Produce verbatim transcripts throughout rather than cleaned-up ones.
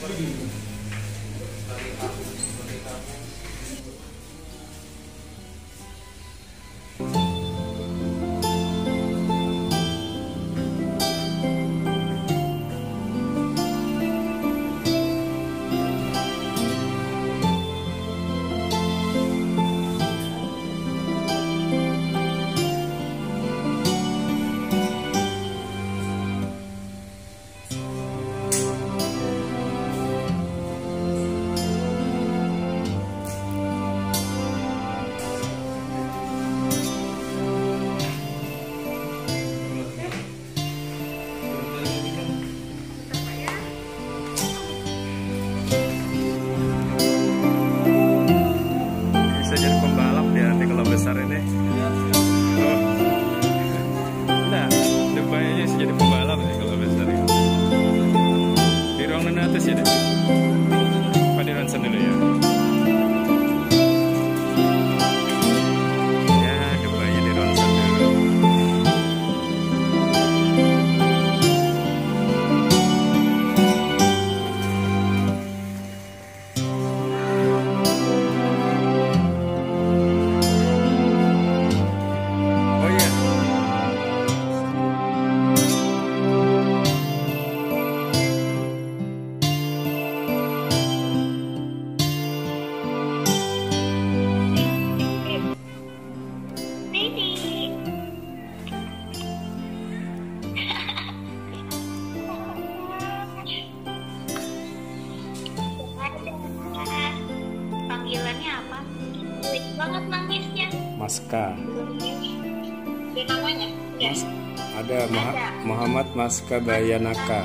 Panggilannya apa? Baik banget nangisnya. Maska. Ada namanya? Ya. Mas, ada, Maha, Ada. Muhammad Maska Bayanaka.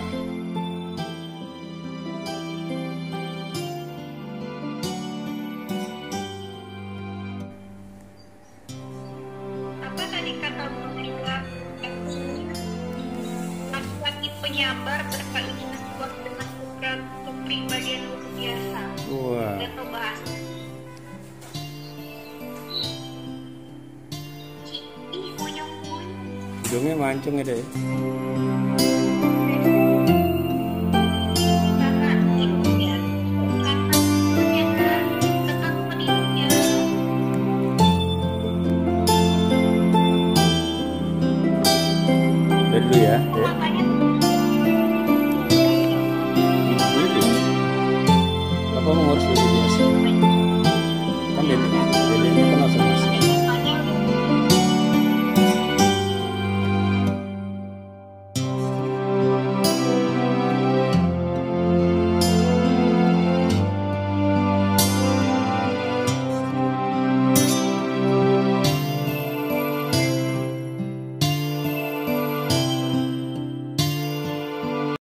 Apa tadi kata mereka? Laki-laki penyabar berkeinginan kuat dengan kepribadian luar biasa. Wah. Dan bahas. Ih, monyong-monyong. Hidungnya mancung ya deh. Karena hidungnya, karena ternyata ketahuan hidungnya. Udah dulu ya. Ya. Makanya Apa mau ngurus dulu dia?